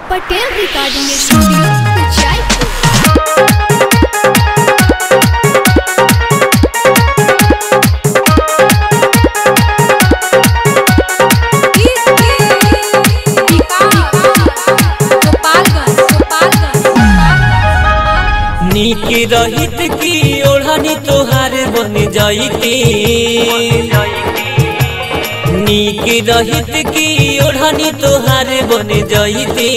Patel recording studio Jaipur. नीक रहित की ओढ़नी तोहार बन जाइती, नीक रहित की ओढ़नी तोहार बन जाइती,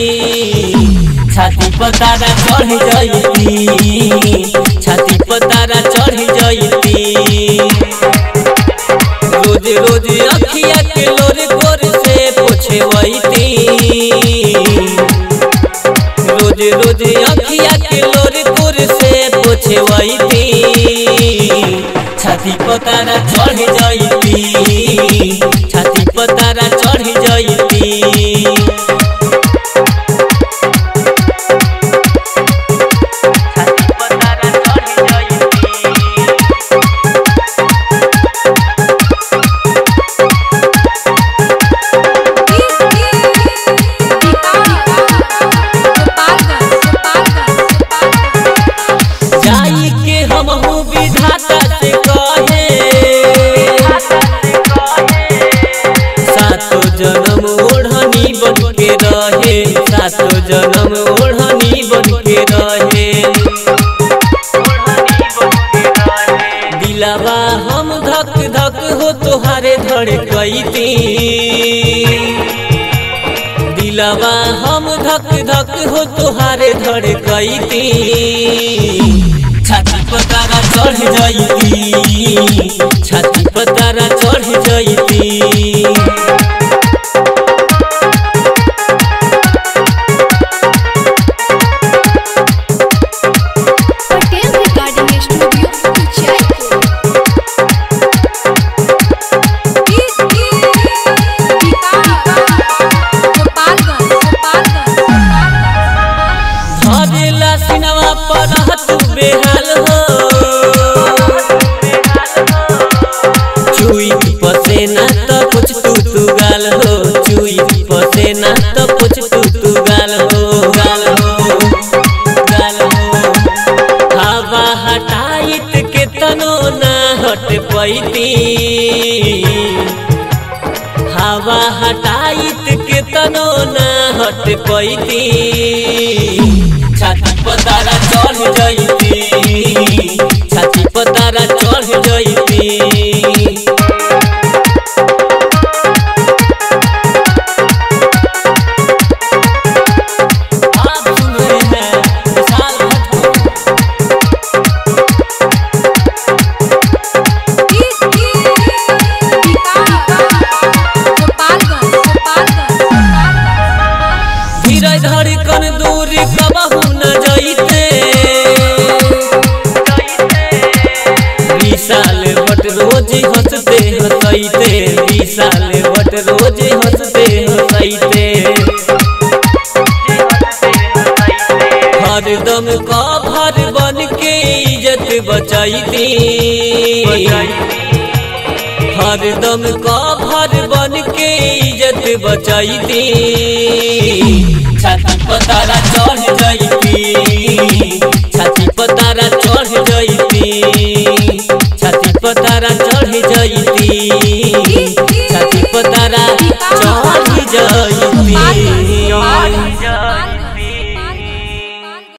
छाती पतारा चढ़ जाइती, छाती पतारा चढ़ जाइती। रोज रोज अखिया के लोर गोर से पोछवैती, रोज रोज अखिया के लोर गोर से पोछवैती, छाती पतारा चढ़ जाइती, छाती पतारा चढ़ जाइती। विधाता से कहे सातो जन्म ओढ़नी बन के रहे, सातो जन्म ओढ़नी बन के रहे। दिलावा हम धक धक हो तोहारे धड़कैती, दिलावा हम धक धक हो तोहारे धड़कैती, छाती पतारा चढ़ जाइती, छाती पतारा चढ़ जाइती। Patel recording studio Jaipur. धरेला सिनवा पर तू बेहाल हो, चुई पसेना तो कुछ तू गाल हो, चुई पसेना तो कुछ तू गाल हो, गाल हो, गाल हो। हवा हटाइत के तनो ना हट पैती, हवा हटाइत के तनो ना हट पैती, छाती पतारा चढ़ जाइती, छाती पतारा चढ़ जाइती। धड़कन दूर कबहू न जाइते, विशाल बट रोज हंसते हंसैते, विशाल बट रोज हंसते हंसैते। हरदम कभर बन के इज्जत बचाइती, हरदम कभर बन के इज्जत बचाइती,